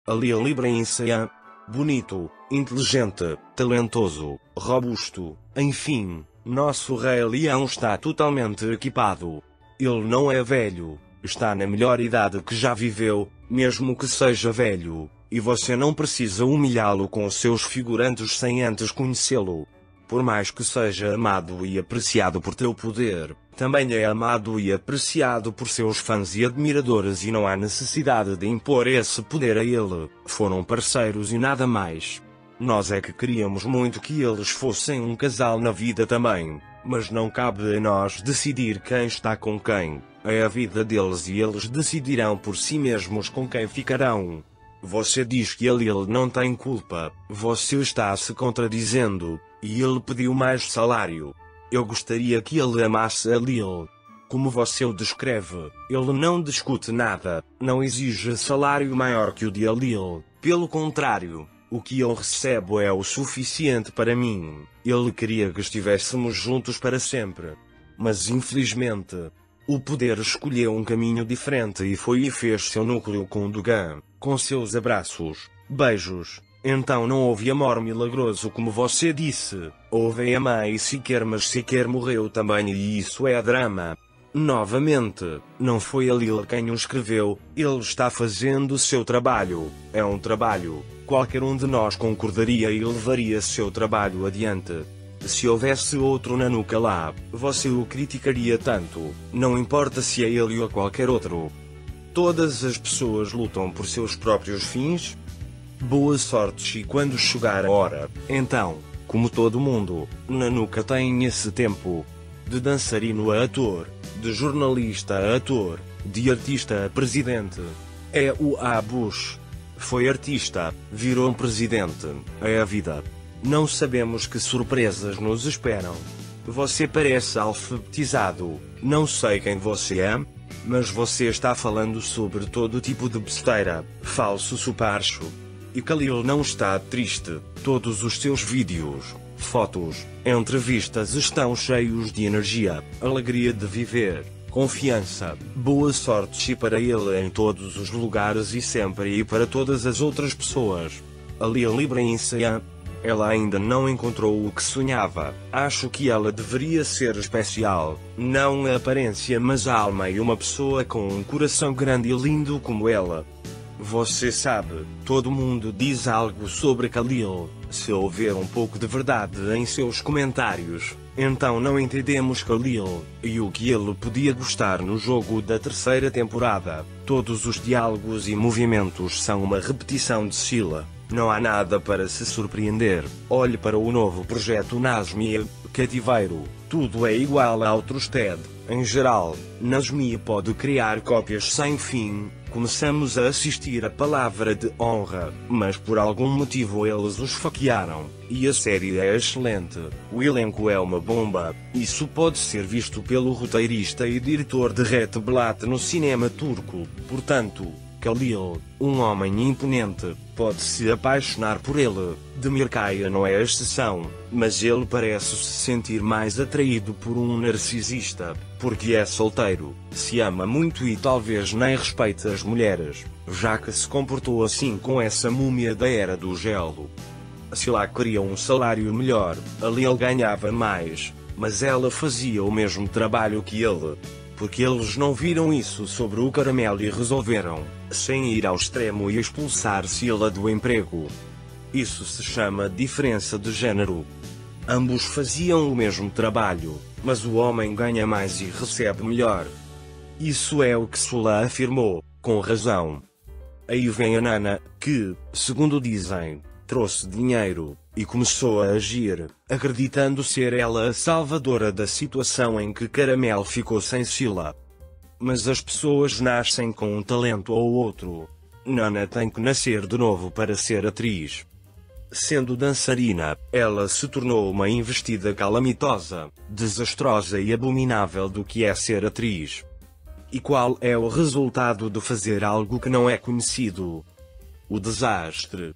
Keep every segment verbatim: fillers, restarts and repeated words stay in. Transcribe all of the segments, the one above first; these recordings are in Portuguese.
Ali a Librem-se-a. Bonito, inteligente, talentoso, robusto, enfim, nosso Rei Leão está totalmente equipado. Ele não é velho, está na melhor idade que já viveu, mesmo que seja velho, e você não precisa humilhá-lo com seus figurantes sem antes conhecê-lo. Por mais que seja amado e apreciado por teu poder, também é amado e apreciado por seus fãs e admiradores e não há necessidade de impor esse poder a ele. Foram parceiros e nada mais. Nós é que queríamos muito que eles fossem um casal na vida também, mas não cabe a nós decidir quem está com quem. É a vida deles e eles decidirão por si mesmos com quem ficarão. Você diz que ele, ele não tem culpa, você está se contradizendo, e ele pediu mais salário. Eu gostaria que ele amasse a Lil. Como você o descreve, ele não discute nada, não exige salário maior que o de Lil, pelo contrário, o que eu recebo é o suficiente para mim. Ele queria que estivéssemos juntos para sempre. Mas infelizmente, o poder escolheu um caminho diferente e foi e fez seu núcleo com Dugan, com seus abraços, beijos. Então não houve amor milagroso como você disse, houve a mãe sequer, mas sequer morreu também e isso é drama. Novamente, não foi a Lil quem o escreveu, ele está fazendo o seu trabalho, é um trabalho, qualquer um de nós concordaria e levaria seu trabalho adiante. Se houvesse outro Nanuka lá, você o criticaria tanto, não importa se é ele ou qualquer outro. Todas as pessoas lutam por seus próprios fins. Boa sorte e quando chegar a hora, então, como todo mundo, Nanuka tem esse tempo. De dançarino a ator, de jornalista a ator, de artista a presidente. É o A. Bush. Foi artista, virou presidente, é a vida. Não sabemos que surpresas nos esperam. Você parece alfabetizado, não sei quem você é, mas você está falando sobre todo tipo de besteira, falso suparcho. E Khalil não está triste, todos os seus vídeos, fotos, entrevistas estão cheios de energia, alegria de viver, confiança, boa sorte para ele em todos os lugares e sempre e para todas as outras pessoas. Ali a Librem-se-a. Ela ainda não encontrou o que sonhava, acho que ela deveria ser especial, não a aparência mas a alma e uma pessoa com um coração grande e lindo como ela. Você sabe, todo mundo diz algo sobre Khalil, se houver um pouco de verdade em seus comentários, então não entendemos Khalil, e o que ele podia gostar no jogo da terceira temporada, todos os diálogos e movimentos são uma repetição de Scylla. Não há nada para se surpreender. Olhe para o novo projeto Nazmia, Cativeiro, tudo é igual a outros T E D. Em geral, Nazmia pode criar cópias sem fim. Começamos a assistir a Palavra de Honra, mas por algum motivo eles os faquearam, e a série é excelente. O elenco é uma bomba, isso pode ser visto pelo roteirista e diretor de Red Blat no cinema turco, portanto, Khalil, um homem imponente, pode se apaixonar por ele. Demirkaya não é a exceção, mas ele parece se sentir mais atraído por um narcisista, porque é solteiro, se ama muito e talvez nem respeite as mulheres, já que se comportou assim com essa múmia da Era do Gelo. Se lá queria um salário melhor, ali ele ganhava mais, mas ela fazia o mesmo trabalho que ele. Porque eles não viram isso sobre o caramelo e resolveram, sem ir ao extremo e expulsar Scylla do emprego. Isso se chama diferença de gênero. Ambos faziam o mesmo trabalho, mas o homem ganha mais e recebe melhor. Isso é o que Sula afirmou, com razão. Aí vem a Nana, que, segundo dizem, trouxe dinheiro, e começou a agir, acreditando ser ela a salvadora da situação em que Caramel ficou sem Scylla. Mas as pessoas nascem com um talento ou outro. Nana tem que nascer de novo para ser atriz. Sendo dançarina, ela se tornou uma investida calamitosa, desastrosa e abominável do que é ser atriz. E qual é o resultado de fazer algo que não é conhecido? O desastre.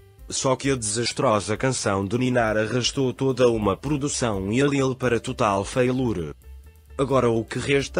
Só que a desastrosa canção de Ninar arrastou toda uma produção e a Lil para total failure. Agora o que resta?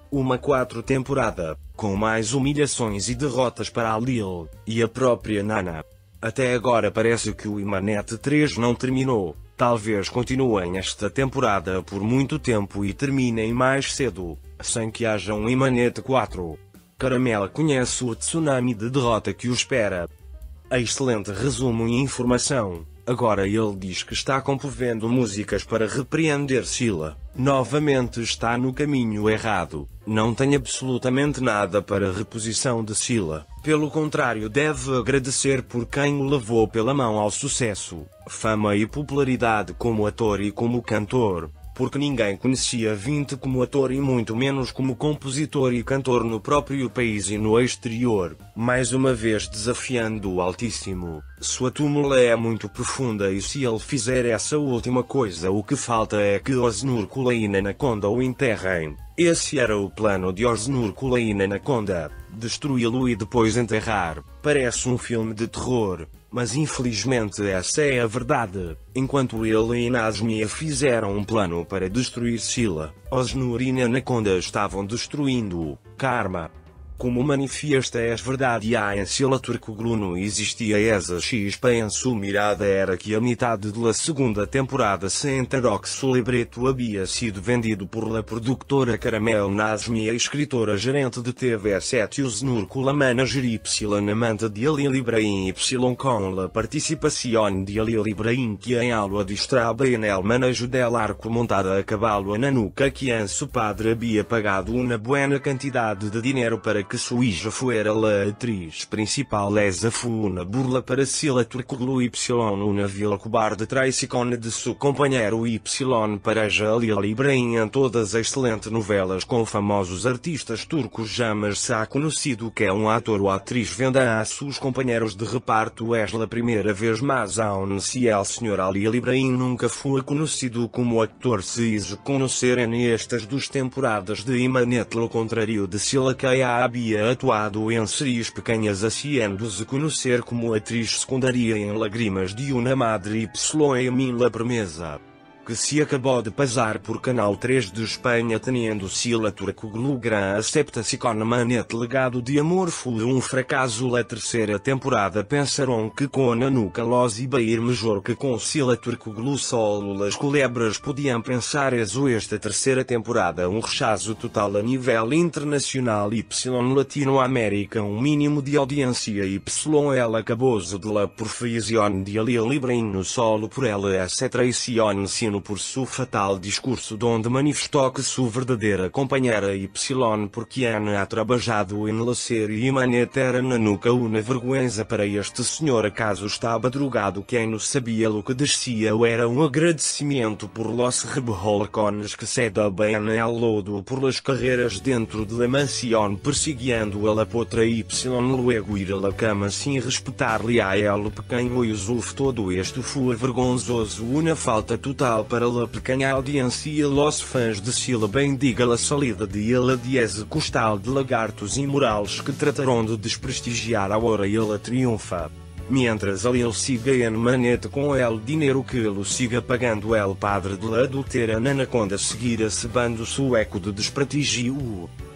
Uma quatro temporada, com mais humilhações e derrotas para a Lil, e a própria Nana. Até agora parece que o Imanete três não terminou. Talvez continuem esta temporada por muito tempo e terminem mais cedo, sem que haja um Imanete quatro. Caramela conhece o tsunami de derrota que o espera. Excelente resumo e informação. Agora ele diz que está compovendo músicas para repreender Scylla. Novamente está no caminho errado. Não tem absolutamente nada para a reposição de Scylla. Pelo contrário, deve agradecer por quem o levou pela mão ao sucesso, fama e popularidade como ator e como cantor. Porque ninguém conhecia Vinte como ator e muito menos como compositor e cantor no próprio país e no exterior, mais uma vez desafiando o Altíssimo. Sua túmula é muito profunda e se ele fizer essa última coisa, o que falta é que Oznur Kula e Anaconda o enterrem. Esse era o plano de Oznur Kula e Anaconda, destruí-lo e depois enterrar. Parece um filme de terror. Mas infelizmente essa é a verdade. Enquanto ele e Nazmia fizeram um plano para destruir Scylla, Oznur e Anaconda estavam destruindo-o. Karma. Como manifiesta é verdade há em Scylla Turkoglu não existia essa chispa em sua mirada era que a metade da segunda temporada sem Taroxo Libreto havia sido vendido por la produtora Caramel Nazmia escritora gerente de T V sete Oznur Kula manager Y amante de Ali Ibrahim Y com la participação de Ali Ibrahim que em aula de estrada en el manejo del arco montada a cavalo a Nanuka que en su padre havia pagado uma buena quantidade de dinheiro para que sua hija fuera la atriz principal esa fue una burla para Scylla Turkoglu Y una vil cobarde traição de seu companheiro Y para Jalil Ibrahim em todas as excelentes novelas com famosos artistas turcos jamais se ha conhecido que é um ator ou atriz venda a seus companheiros de reparto es la primeira vez mas aún se el senhor Ali Ibrahim nunca foi conhecido como ator se is conhecer em estas duas temporadas de Imanete lo contrário de Scylla que ha havia atuado em séries pequenas haciendo-se conhecer como atriz secundária em Lágrimas de uma Madre Y em Min la Promesa, que se acabou de passar por Canal três de Espanha tendo Scylla Turkoglu gran acepta-se com Imanete legado de amor foi um fracasso la terceira temporada pensaram que com Nanuka los iba ir melhor que com Scylla Turkoglu solo las culebras podiam pensar eso esta terceira temporada um rechazo total a nível internacional Y Latinoamérica um mínimo de audiência Y ela acabou-se de la perfeição de Ali Ibrahim no solo por ela essa traição sino por seu fatal discurso donde manifestou que sua verdadeira companheira Y porque Ana ha trabalhado em la série Imanete era Nanuka uma vergonha para este senhor acaso estava drogado quem não sabia o que descia ou era um agradecimento por los rebeholcones que se da bem el lodo por las carreiras dentro de la mansão perseguindo a la potra Y luego ir a la cama sem respeitar-lhe a el pequeno e o todo este foi vergonzoso uma falta total para la pequena audiência los fãs de Scylla bendiga la salida de ela diez costal de lagartos imorais que tratarão de desprestigiar a hora ela triunfa. Mientras ele siga en Manete com el dinheiro que ele siga pagando el padre de la adultera Anaconda seguirá recebendo seu eco de desprestígio.